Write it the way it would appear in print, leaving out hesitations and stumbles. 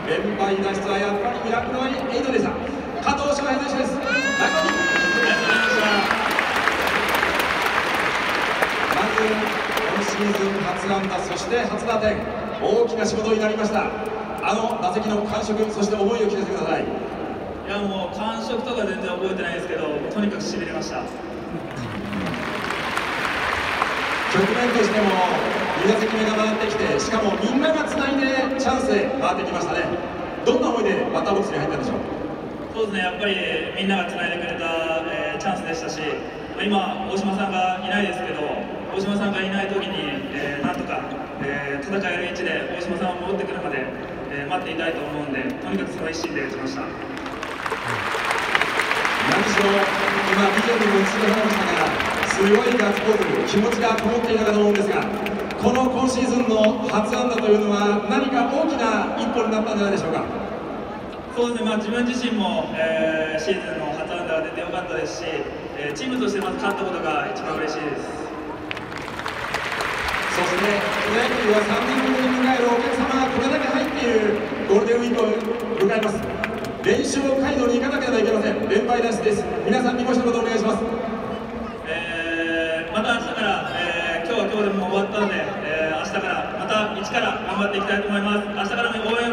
連敗脱出はやっぱりミラクル8でした。加藤翔平選手です。中にまず今シーズン初安打、そして初打点、大きな仕事になりました。あの打席の感触、そして思いを聞かせてください。 いやもう感触とか全然覚えてないですけど、とにかくしびれました。 局面としても2打席目が回ってきて、しかもみんながつないでチャンスへ回ってきましたね。どんな思いでバッターボックスに入ったんでしょう。 そうですね、やっぱりみんながつないでくれた、チャンスでしたし、今、大島さんがいないですけど、大島さんがいないときに、なんとか、戦える位置で大島さんが戻ってくるまで、待っていたいと思うんで、とにかくその一心で打ちました。 何しろ今ビデオにも映し出されましたが、すごいガッツポーズ、気持ちがこもっていたかと思うんですが、この今シーズンの初安打というのは何か大きな一歩になったんじゃないでしょうか。 そうですね、自分自身も、シーズンの初安打が出てよかったですし、チームとしてまず勝ったことが一番嬉しいです。 そしてプロ野球は3年ぶりに迎えるお客様がこれだけ入っているゴールデンウィークを迎えます。練習を街道に行かなければいけません。連敗脱出です。皆さんにご一言お願いします。 また明日から、今日は今日でも終わったので、明日からまた一から頑張っていきたいと思います。明日からも応援